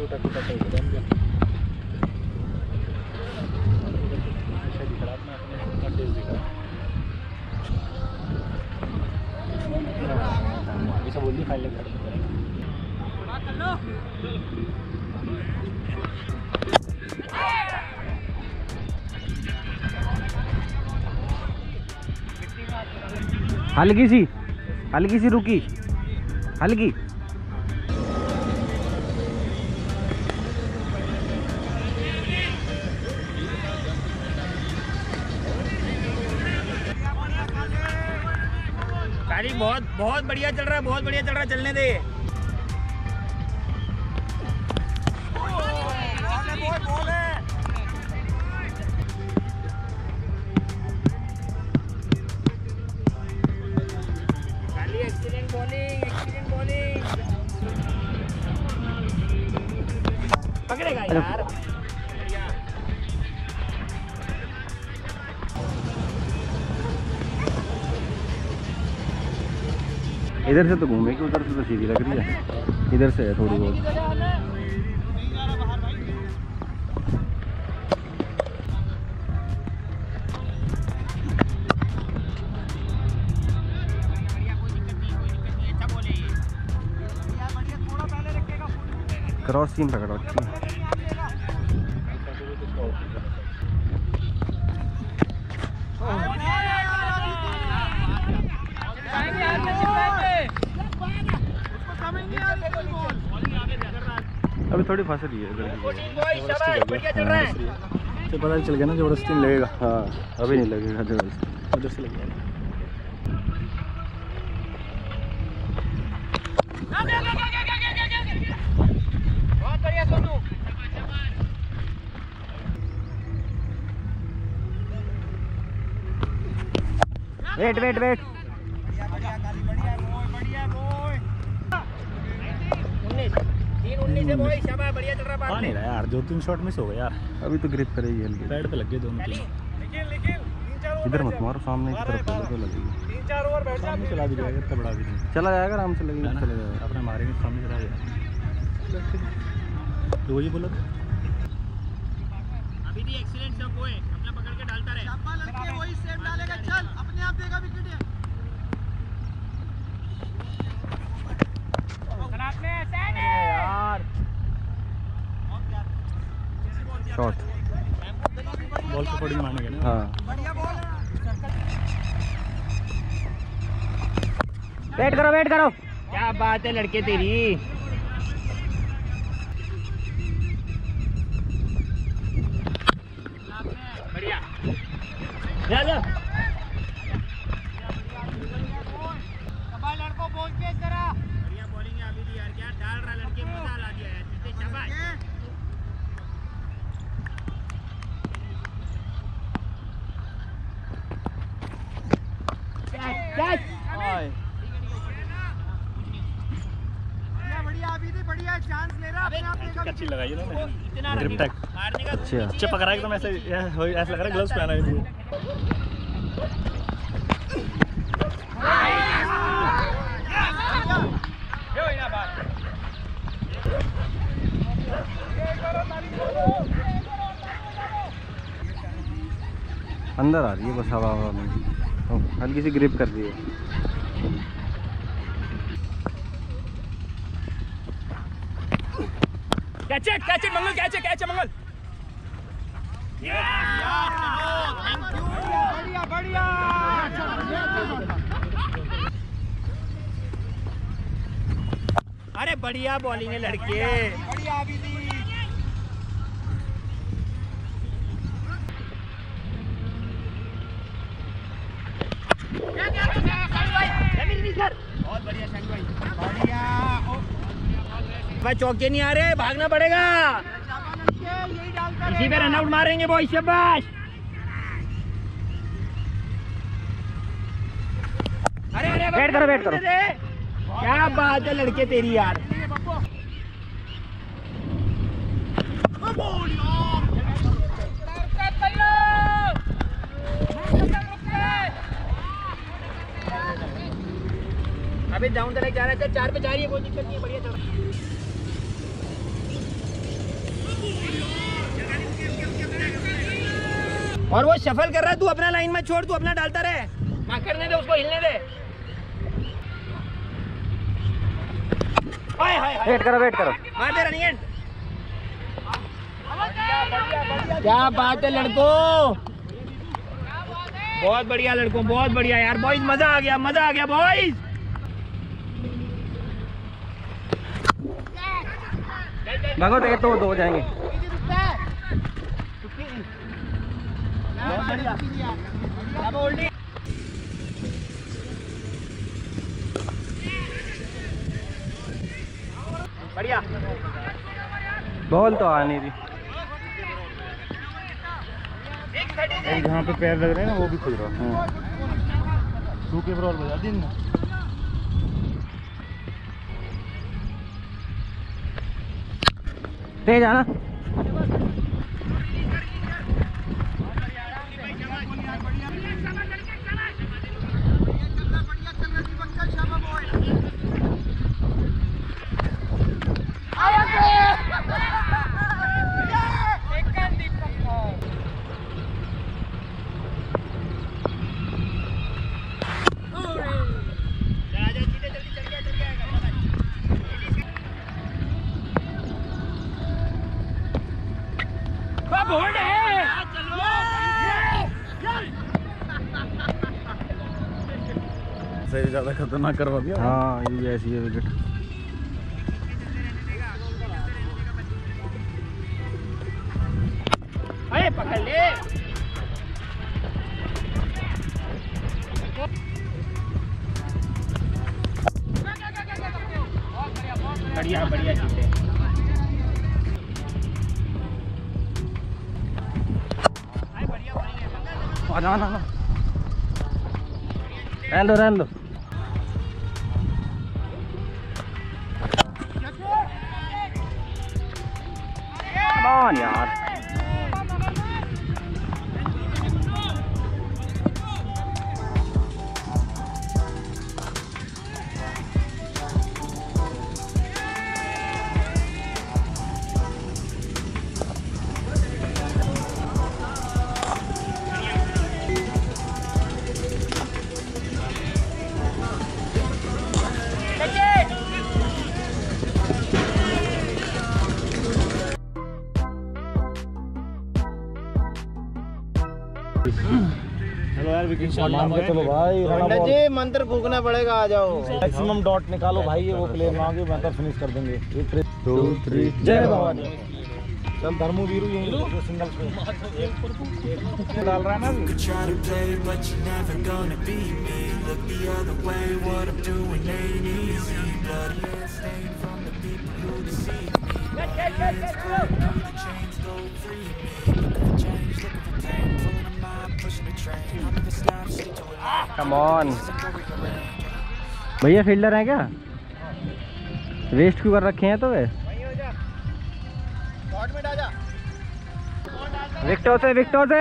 टूटा टूटा तो एकदम दिख रहा अपने अपने फेस दिख रहा अभी सब बोल फाइल लेकर हल्की सी रुकी हल्की। गाड़ी बहुत बढ़िया चल रहा है, बहुत बढ़िया चल रहा है, चलने दे। एक्सीलेंट बॉलिंग पकड़ेगा यार। इधर से तो घूमेगी, उधर से तो सीधी लग रही है, इधर से है थोड़ी बहुत। क्रॉस सीम पकड़ रखी है। अभी थोड़ी फंस रही है इधर तो पता चल गया ना जबरदस्ती नहीं लगेगा। हाँ अभी नहीं लगेगा जबरदस्ती, उधर से लगेगा। बहुत बढ़िया सोनू। वेट 19 है बॉय, शाबाश, बढ़िया चल रहा है। नहीं रहा यार, 2-3 शॉट मिस हो गए यार। अभी तो ग्रिप करेगी हल्की। पैड पे लग गए दोनों तीन। इधर मत मारो, सामने की तरफ तो लगेगी। 3-4 ओवर बैठ जा। चला भी जाएगा, इतना बड़ा भी नहीं चला जाएगा, आराम से लगेगा, चला जाएगा। अपने मारेंगे सामने चला जाएगा। तो वही बोला अभी भी एक्सीलेंट सब वो है, अपना पकड़ के डालता रहे। शाबाश लड़के, वही सेव डालेगा, चल अपने आप देगा विकेट। यार शॉट बॉल को पड़ी मानेंगे ना। हाँ बढ़िया बॉल है। वेट करो। क्या बात है लड़के तेरी। बढ़िया लड़को बोल के जरा। बढ़िया बॉलिंग है अभी भी यार, क्या डाल रहा लड़के, मजा ला दिया यार। शाबाश। बढ़िया अभी भी बढ़िया चांस ले रहा है। अच्छी लगाई है इतना ग्रिप टैग मारने का अच्छा पकड़ा एकदम ऐसे ऐसा लग रहा है ग्लव्स पहना है। अंदर आ रही है बस हवा में, हल्की सी ग्रिप कर दी है। Catch it Mangal, catch Mangal. Thank you, बढ़िया। अरे बढ़िया बॉलिंग है लड़के, बढ़िया अभी भी। बहुत बढ़िया शंकर भाई, बढ़िया। भाई चौके नहीं आ रहे, भागना पड़ेगा। इसी पे रन आउट मारेंगे बॉय, शाबाश। अरे वेट करो। क्या बात है लड़के तेरी यार। अभी डाउन द लेग जा रहा है, 4 पे 4 ही है, कोई दिक्कत नहीं है, बढ़िया चल रहा है। और वो शफल कर रहा है, तू अपना लाइन में छोड़, तू अपना डालता रहे, मार करने दे उसको, हिलने दे। वेट करो वेट करो। मार दे रनियन। क्या बात है लड़कों, बहुत बढ़िया लड़कों, बहुत बढ़िया यार बॉयज, मजा आ गया, मजा आ गया बॉयज। भागो तो दो हो जाएंगे। बढ़िया, बॉल तो आ नहीं रही। जहाँ पे पैर लग रहे हैं ना वो भी खुल रहा है। सूखे पर और बजा दिन ना। तेज आना। सही ज्यादा खतरनाक करवा दिया। हाँ ये ऐसी है विकेट। अरे पकड़ ले। बढ़िया बढ़िया जीते। ना ना ना रहने दो। कौन यार, चलो यार विकेट शॉट नाम है। चलो भाई पंडित जी मंत्र फूकना पड़ेगा, आ जाओ। मैक्सिमम डॉट निकालो भाई, ये वो प्लेयर मांगे बेहतर फिनिश कर देंगे। 1 2 3 जय भवानी। चल धर्मू वीरू यही सिंगल पे डाल रहा है ना। कम ऑन भैया, फील्डर है क्या? वेस्ट क्यों कर रखे हैं तो वे? विकेटों से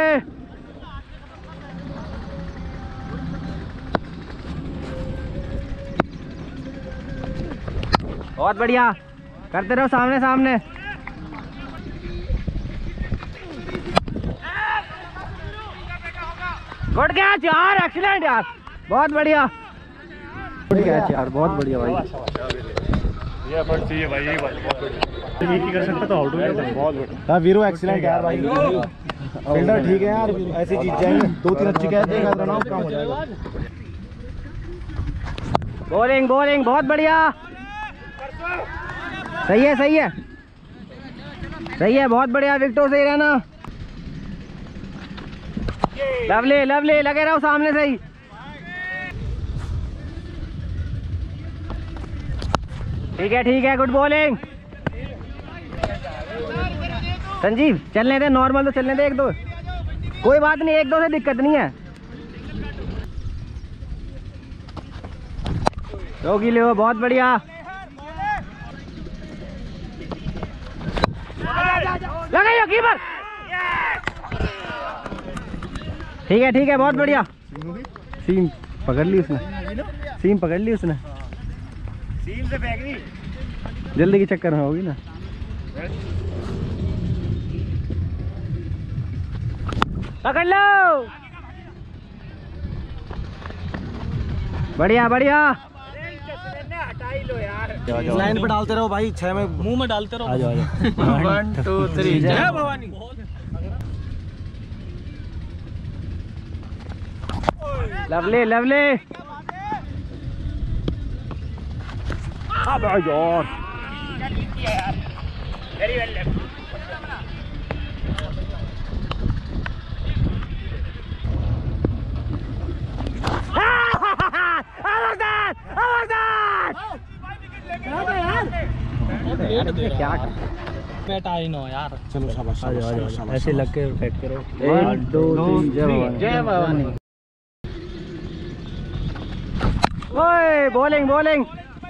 बहुत बढ़िया, करते रहो सामने। गुड कैच यार, एक्सीलेंट यार, बहुत बढ़िया। गुड कैच यार, बहुत बढ़िया भाई। ये एफर्ट चाहिए भाई, यही बात एक ही कर सकता तो आउट हो गया। बहुत बढ़िया वीरू एक्सीलेंट यार भाई, फील्डर ठीक है यार, ऐसे जीत जाएंगे। 2-3 अच्छी कैच देगा रन आउट काम हो जाएगा। बॉलिंग बहुत बढ़िया, सही है, बहुत बढ़िया। विकेटों से ही रहना। लवली लगे रहो सामने से ही। ठीक है, गुड बॉलिंग। संजीव चलने दे, नॉर्मल तो चलने दे 1-2, कोई बात नहीं, 1-2 से दिक्कत नहीं है। रोकी ले, बहुत बढ़िया। लगाइए कीपर। ठीक है, बहुत बढ़िया। सीम पकड़ ली उसने, सीम सीम से फेंक दी। जल्दी के चक्कर में होगी ना। पकड़ लो। बढ़िया बढ़िया। हटा ही लो यार। लाइन पे डालते रहो भाई, 6 में मुंह में डालते रहो। आ जाओ 1 2 3 जय भवानी। Lovely lovely. अब यार वेरी वेल लेफ्ट। क्या बेटा आई नो यार। चलो शाबाश शाबाश। ऐसे लग के फेंक करो। 1 2 3 जय भवानी। ओए बॉलिंग बॉलिंग।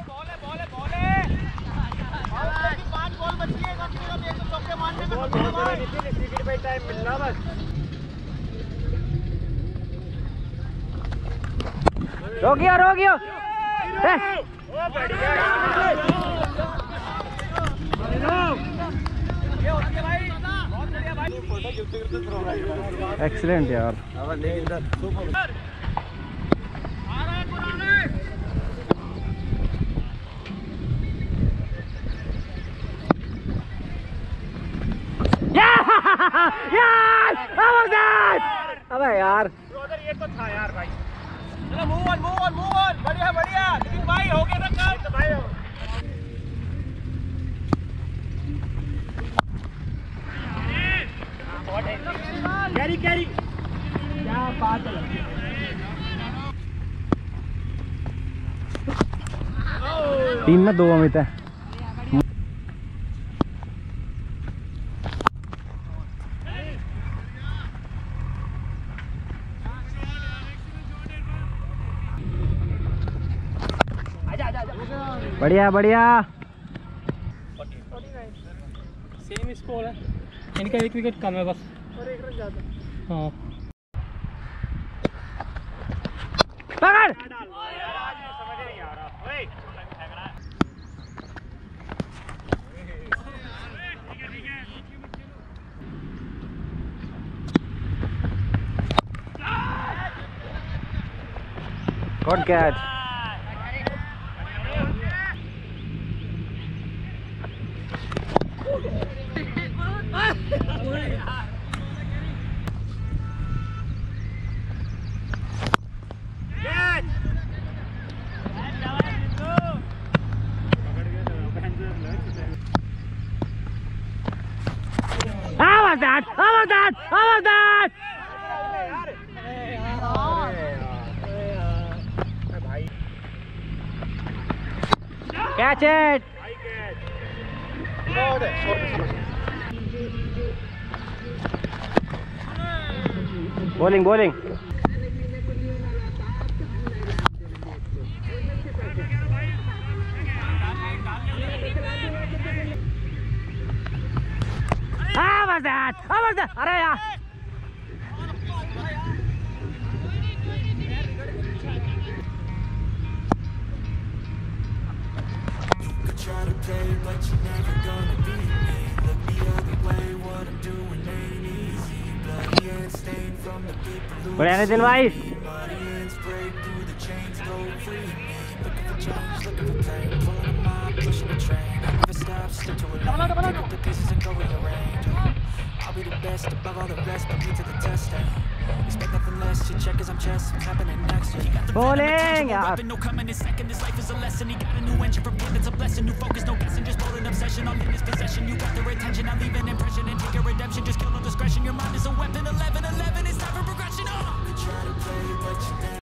5 बॉल बची है, कम से कम एक तो चौके मारने में विकेट पे टाइम मिलना बस। रोकियो रोकियो। ओ बढ़िया एक्सीलेंट यार। अबे यार ब्रदर ये तो था यार भाई। चलो मूव ऑन बढ़िया बढ़िया। लेकिन भाई हो गया ना काम तो भाई। कैरी कैरी क्या बात है। टीम में 2 अमित है। बढ़िया बढ़िया। सेम स्कोर है, इनका 1 विकेट कम है बस। और 1 रन ज्यादा। हाँ पकड़। समझ नहीं आ रहा। ओए good catch. How was that? Catch it. Bowling. How was that? अरे यार। Try to play, but you're never gonna beat me. Look the other way, what I'm doing ain't easy. Bloody hands stained from the people who बढ़िया नितिन भाई। bloody hands break through the chains, go free me. Looking for change, looking for pain, pulling a mob, pushing a train. I never stop, stick to a lane, pick up the pieces and go rearrange. I'll be the best above all the rest, put me to the test. Expect nothing less, your check is I'm chess, what's happening next? You got the Bowling यार। no coming in second, this life is a lesson. He got a new engine from him, it's a blessing. New focus, no guessing, just bold and obsession. All in his possession, you got their attention. I leave an impression and take your redemption. Just kill no discretion, your mind is a weapon. 11-11, it's time for progression.